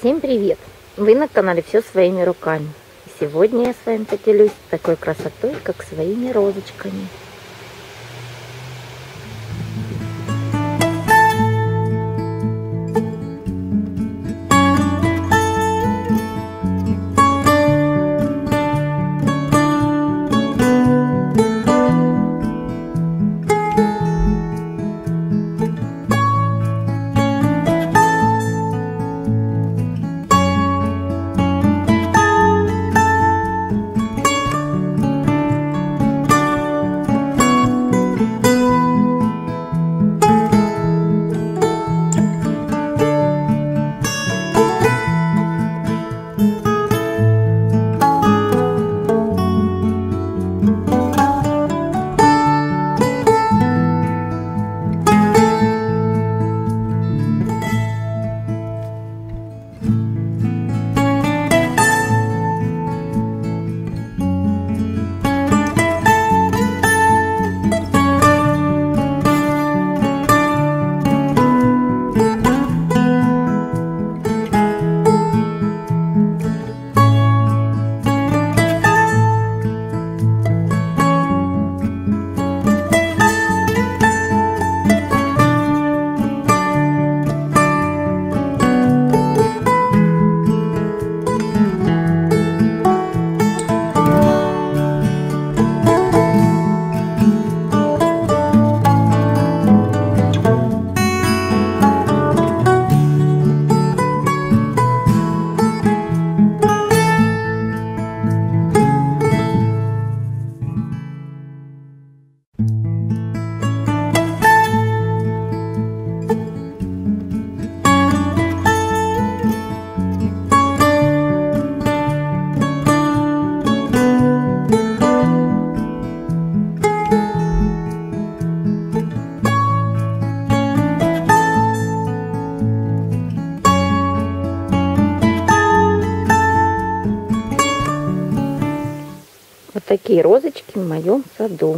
Всем привет! Вы на канале Все своими руками. И сегодня я с вами поделюсь такой красотой, как своими розочками. Вот такие розочки в моем саду.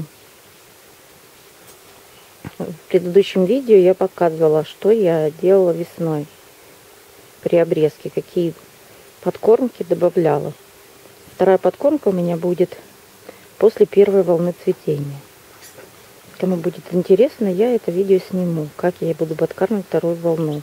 В предыдущем видео я показывала, что я делала весной при обрезке, какие подкормки добавляла. Вторая подкормка у меня будет после первой волны цветения. Кому будет интересно, я это видео сниму, как я буду подкармливать вторую волну.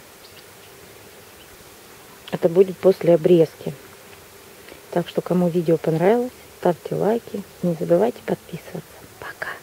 Это будет после обрезки. Так что, кому видео понравилось, ставьте лайки, не забывайте подписываться. Пока!